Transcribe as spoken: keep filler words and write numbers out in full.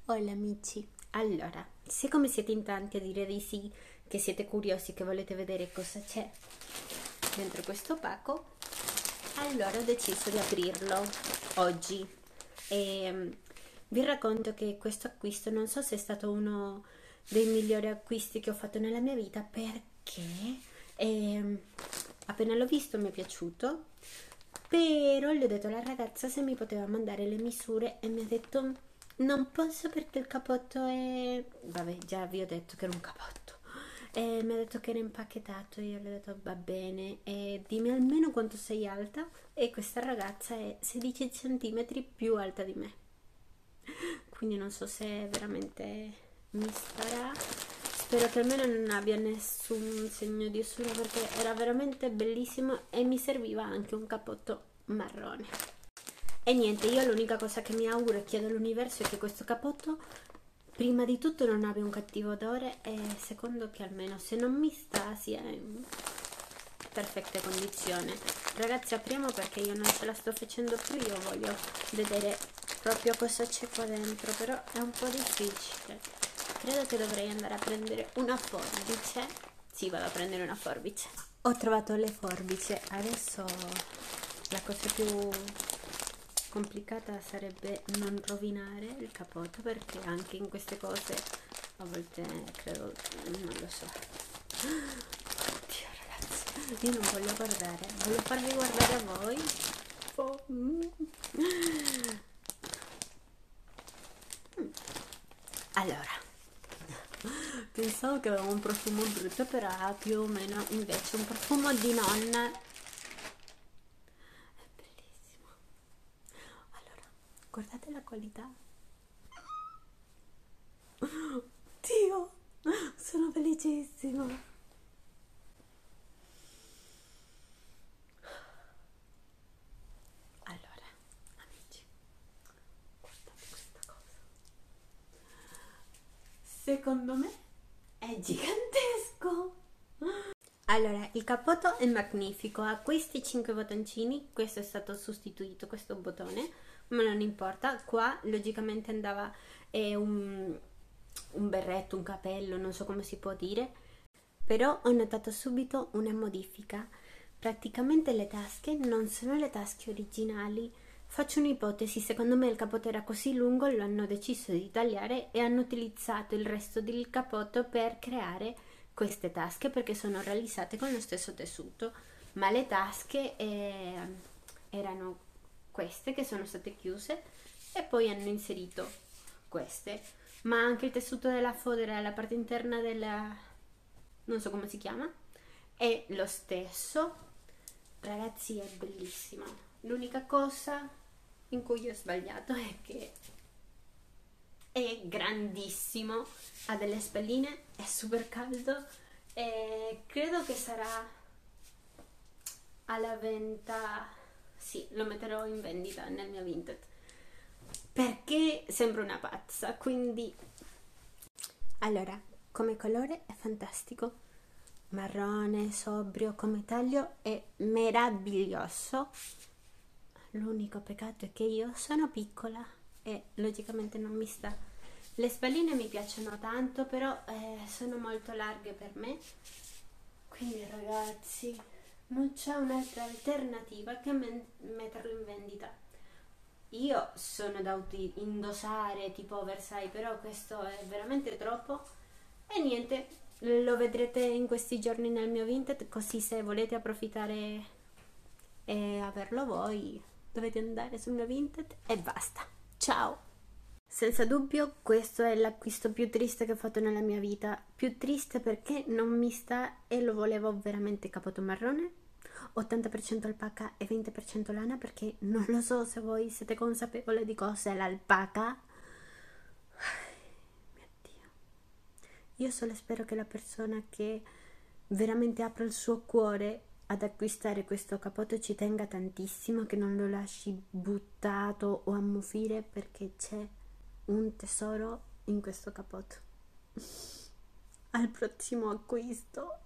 Hola amici, allora, siccome siete in tanti a dire di sì, che siete curiosi, che volete vedere cosa c'è dentro questo pacco, allora ho deciso di aprirlo oggi e mm, vi racconto che questo acquisto non so se è stato uno dei migliori acquisti che ho fatto nella mia vita perché ehm, appena l'ho visto mi è piaciuto, però gli ho detto alla ragazza se mi poteva mandare le misure e mi ha detto non posso perché il capotto è... Vabbè, già vi ho detto che era un capotto. E mi ha detto che era impacchettato. Io le ho detto va bene. E dimmi almeno quanto sei alta. E questa ragazza è sedici centimetri più alta di me. Quindi non so se veramente mi starà. Spero che almeno non abbia nessun segno di usura perché era veramente bellissimo e mi serviva anche un cappotto marrone. E niente, io l'unica cosa che mi auguro e chiedo all'universo è che questo cappotto prima di tutto non abbia un cattivo odore e secondo che almeno se non mi sta sia in perfette condizioni. Ragazzi, apriamo perché io non ce la sto facendo più, io voglio vedere proprio cosa c'è qua dentro, però è un po' difficile. Credo che dovrei andare a prendere una forbice. Sì, vado a prendere una forbice. Ho trovato le forbici, adesso la cosa più complicata sarebbe non rovinare il capotto perché anche in queste cose a volte credo, non lo so. Oddio ragazzi, io non voglio guardare, voglio farvi guardare a voi. Oh. Mm. Allora, pensavo che aveva un profumo brutto, però ha più o meno invece un profumo di nonna. È bellissimo. Allora, guardate la qualità. Dio, sono felicissima. Allora, amici, guardate questa cosa. Secondo me è gigantesco. Allora, il cappotto è magnifico, ha questi cinque bottoncini, questo è stato sostituito, questo bottone, ma non importa, qua logicamente andava eh, un, un berretto, un capello, non so come si può dire, però ho notato subito una modifica. Praticamente le tasche non sono le tasche originali. Faccio un'ipotesi, secondo me il cappotto era così lungo, lo hanno deciso di tagliare e hanno utilizzato il resto del cappotto per creare queste tasche perché sono realizzate con lo stesso tessuto, ma le tasche eh, erano queste che sono state chiuse e poi hanno inserito queste, ma anche il tessuto della fodera, la parte interna della, non so come si chiama, è lo stesso. Ragazzi, è bellissimo. L'unica cosa in cui ho sbagliato è che è grandissimo, ha delle spalline, è super caldo e credo che sarà alla venta. Sì, lo metterò in vendita nel mio Vinted perché sembra una pazza, quindi allora, come colore è fantastico, marrone, sobrio, come taglio è meraviglioso. L'unico peccato è che io sono piccola e logicamente non mi sta. Le spalline mi piacciono tanto, però eh, sono molto larghe per me. Quindi ragazzi, non c'è un'altra alternativa che metterlo in vendita. Io sono da indossare tipo oversize, però questo è veramente troppo. E niente, lo vedrete in questi giorni nel mio Vinted, così se volete approfittare e averlo voi dovete andare sul mio Vinted e basta. Ciao! Senza dubbio questo è l'acquisto più triste che ho fatto nella mia vita, più triste perché non mi sta e lo volevo veramente cappotto marrone, ottanta per cento alpaca e venti per cento lana perché non lo so se voi siete consapevoli di cosa è l'alpaca. Mio Dio. Io solo spero che la persona che veramente apra il suo cuore ad acquistare questo cappotto ci tenga tantissimo, che non lo lasci buttato o ammuffire perché c'è un tesoro in questo cappotto. Al prossimo acquisto.